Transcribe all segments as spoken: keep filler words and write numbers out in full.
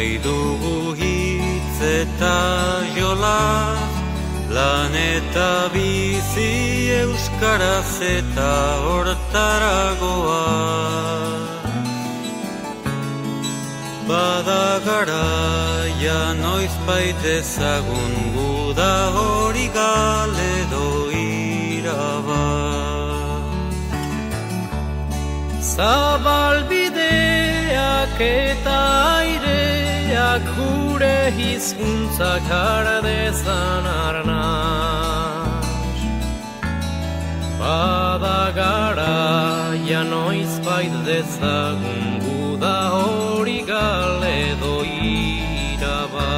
nahi dugu hitz eta jolaz, lan eta bizi euskaraz eta hortaragoa. Bada garaia noizbait ezagun guda hori galedo iraba. Zabalbideak eta aireak gure hizkuntzak har dezan arnaz. Bada garaia noizbait dezagun guda hori galedo iraba.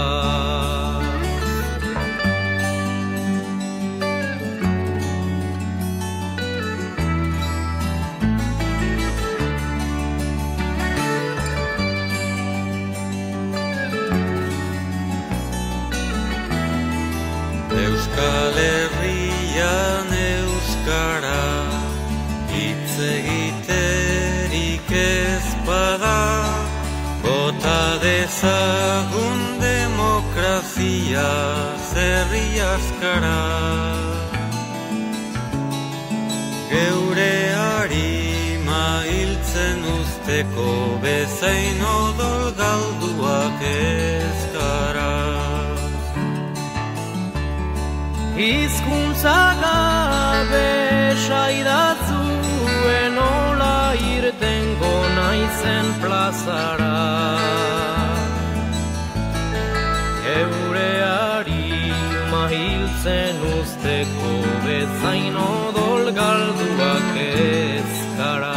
Euskal Herrian euskara hitz egiterik ez bada, bota dezagun demokrazia zerri askara. Geure harima hiltzen usteko bezain odol galduak ez gara. Hizkuntza gabe saidatzuen nola irtengo naizen plazara. Geure harima hiltzen usteko bezain odol galduak ez gara.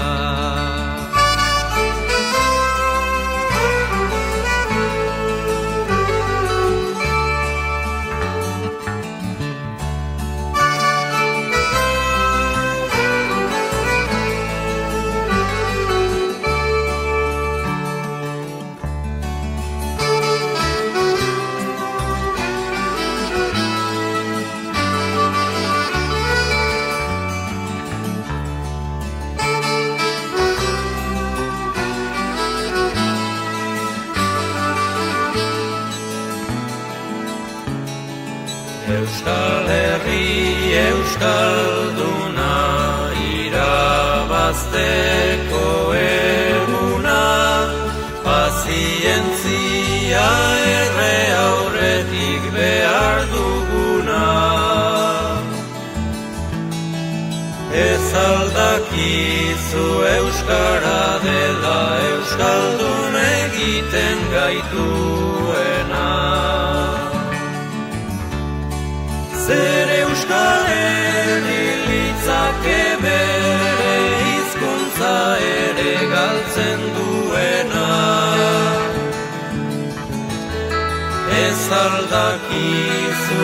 Euskal Herri euskalduna irabazteko eguna, pazientzia erre aurretik behar duguna. Ez aldakizu euskara dela euskaldun egiten gaituena. Zer Euskal Herri litzake bere hizkuntza ere galtzen duena. Ez aldakizu